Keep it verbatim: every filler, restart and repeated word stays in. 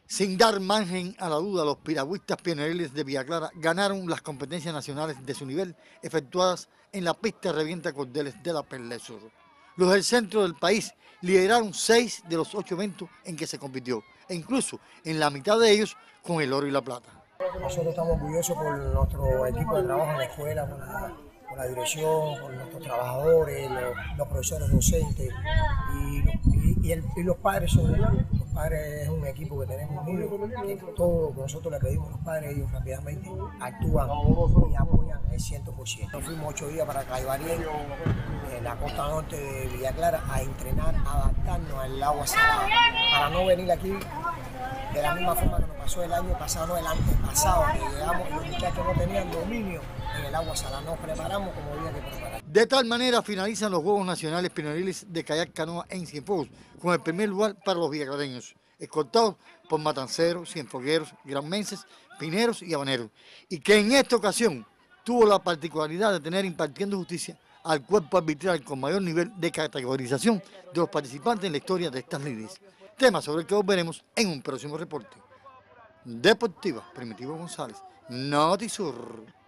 Sin dar margen a la duda, los piragüistas pioneriles de Villa Clara ganaron las competencias nacionales de su nivel efectuadas en la pista Revienta Cordeles de la Perla Sur. Los del centro del país lideraron seis de los ocho eventos en que se compitió, e incluso en la mitad de ellos con el oro y la plata. Nosotros estamos orgullosos por nuestro equipo de trabajo en la escuela, por la, por la dirección, por nuestros trabajadores, los, los profesores docentes y, y, y, el, y los padres son los padres es un equipo que tenemos unido, que todo lo que nosotros le pedimos a los padres, ellos rápidamente actúan y apoyan el cien por ciento. Nos fuimos ocho días para Caibarien, en la costa norte de Villa Clara, a entrenar, a adaptarnos al agua salada, para no venir aquí de la misma forma que nos pasó el año pasado, no el antepasado, que llegamos y los muchachos no tenían dominio en el agua salada. Nos preparamos como había que preparar. De tal manera finalizan los Juegos Nacionales Pioneriles de Kayak Canoa en Cienfuegos, con el primer lugar para los villaclareños, escoltados por matanceros, cienfuegueros, granmenses, pineros y habaneros, y que en esta ocasión tuvo la particularidad de tener impartiendo justicia al cuerpo arbitral con mayor nivel de categorización de los participantes en la historia de estas lides. Tema sobre el que volveremos en un próximo reporte. Deportiva, Primitivo González, Notisur.